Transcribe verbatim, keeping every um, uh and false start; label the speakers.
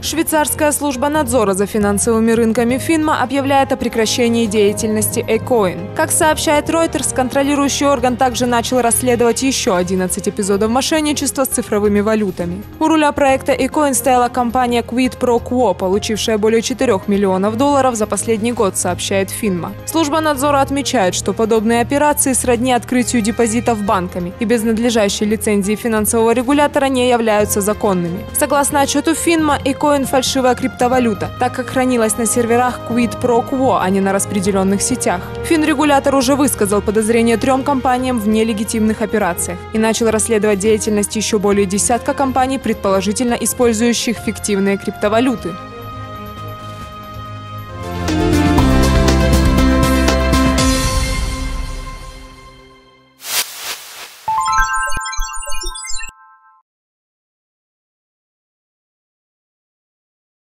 Speaker 1: Швейцарская служба надзора за финансовыми рынками Финма объявляет о прекращении деятельности Acoin. Как сообщает Reuters, контролирующий орган также начал расследовать еще одиннадцать эпизодов мошенничества с цифровыми валютами. У руля проекта Acoin стояла компания Quid Pro Quo, получившая более четырёх миллионов долларов за последний год, сообщает Финма. Служба надзора отмечает, что подобные операции сродни открытию депозитов банками и без надлежащей лицензии финансового регулятора не являются законными. Согласно отчету Финма, Acoin – фальшивая криптовалюта, так как хранилась на серверах Quid Pro Quo, а не на распределенных сетях. Финрегулятор уже высказал подозрение трем компаниям в нелегитимных операциях и начал расследовать деятельность еще более десятка компаний, предположительно использующих фиктивные криптовалюты.